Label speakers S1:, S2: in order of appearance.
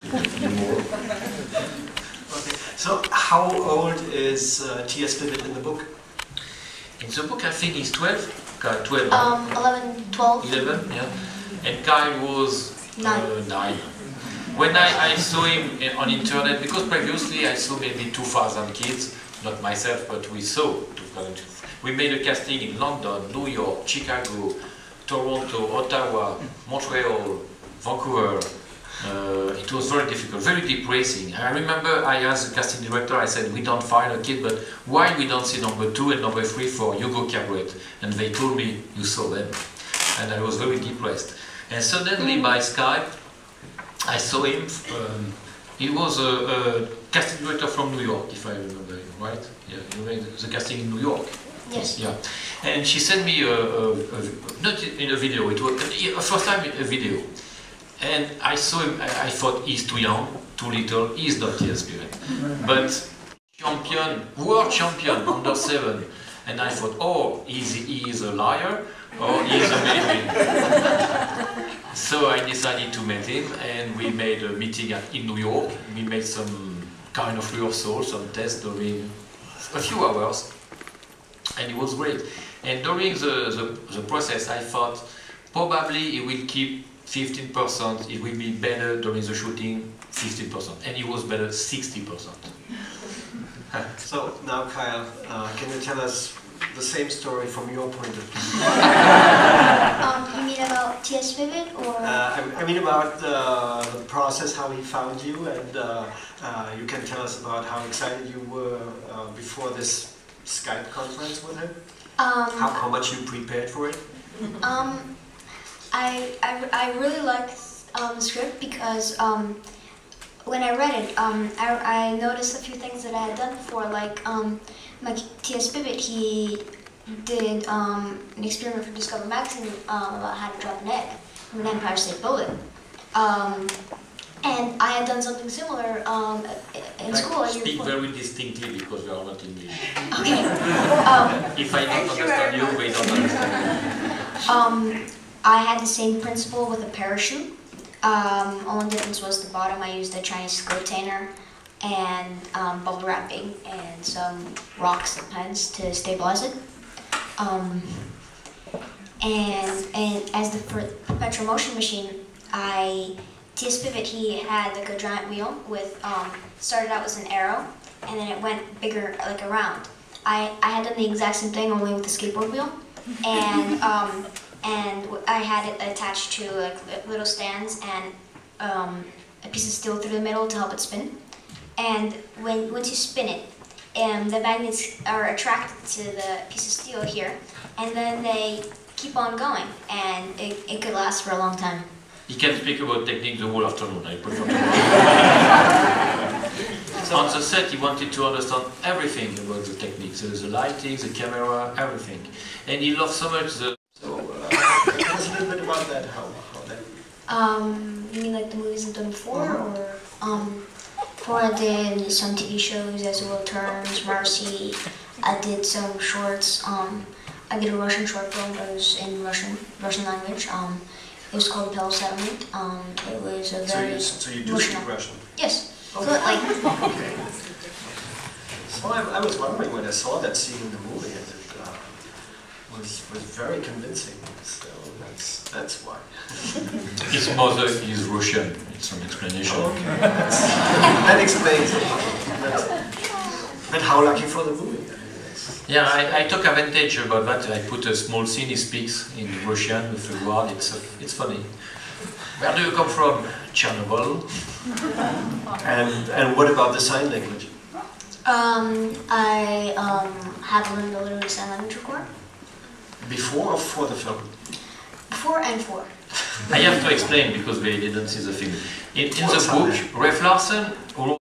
S1: anymore.
S2: Okay. So how old is T.S. Pivot in the book?
S1: In the book, I think he's 12. 12.
S3: 11, 12.
S1: 11, yeah. And Kyle was
S3: 9.
S1: 9. When I saw him on internet, because previously I saw maybe 2,000 kids, not myself, but we saw 2,000. We made a casting in London, New York, Chicago, Toronto, Ottawa, Montreal, Vancouver. It was very difficult, very depressing. I remember I asked the casting director, I said, we don't find a kid, but why we don't see number 2 and number 3 for Hugo Cabret? And they told me, you saw them. And I was very depressed. And suddenly by Skype, I saw him. He was a casting director from New York, if I remember, right? Yeah, you made the casting in New York.
S3: Yes.
S1: Yeah. And she sent me not in a video, it was first time a video. And I saw him, I thought he's too young, too little, he's not T.S. Pivot. But champion, world champion, under 7. And I thought, oh, he is a liar, or he is amazing. So I decided to meet him, and we made a meeting in New York. We made some kind of rehearsal, some tests during a few hours, and it was great. And during the process, I thought probably he will keep 15%, it will be better during the shooting, 15%, and it was better 60%.
S2: So now, Kyle, can you tell us the same story from your point of view?
S3: You mean about T.S. Pivot, or?
S2: I mean about the process, how he found you, and you can tell us about how excited you were before this Skype conference with him? How much you prepared for it?
S3: I really liked the script because when I read it, I noticed a few things that I had done before, like T.S. Pivot, he did an experiment for Discover Magazine about how to drop an egg from an Empire State Building. And I had done something similar in school.
S1: Speak very distinctly because we are not English.
S3: Okay.
S1: If I don't understand you, we don't understand you.
S3: I had the same principle with a parachute. Only difference was the bottom. I used a Chinese container and bubble wrapping and some rocks and pens to stabilize it. And as the perpetual motion machine, T.S. Pivot, he had like a giant wheel with, started out as an arrow, and then it went bigger, like a round. I had done the exact same thing, only with the skateboard wheel, and I had it attached to like little stands and a piece of steel through the middle to help it spin. And once you spin it, the magnets are attracted to the piece of steel here, and then they keep on going, and it could last for a long time.
S1: He can speak about technique the whole afternoon, I prefer to. On the set, he wanted to understand everything about the techniques, the lighting, the camera, everything. And he loved so much the...
S2: So, tell us a little bit about that, how that...
S3: You mean like the movies I've done before, or... Before I did some TV shows, As the World Turns, Marcy. I did some shorts. I did a Russian short film that was in Russian language. It was called Pell Settlement. It was a very
S2: So you do speak Russian?
S3: Yes.
S2: Okay.
S3: So, like,
S2: okay. Well, I was wondering when I saw that scene in the movie, and it was very convincing. So that's why.
S1: His mother is Russian. It's an explanation.
S2: Okay. That explains it. But how lucky for the movie?
S1: Yeah, I took advantage about that. I put a small scene, he speaks in Russian with a word. It's funny. Where do you come from? Chernobyl.
S2: And what about the sign language?
S3: I have learned a little sign language before.
S2: Before or for the film?
S3: Before and for.
S1: I have to explain because they didn't see the film. In the book, Ralph Larsen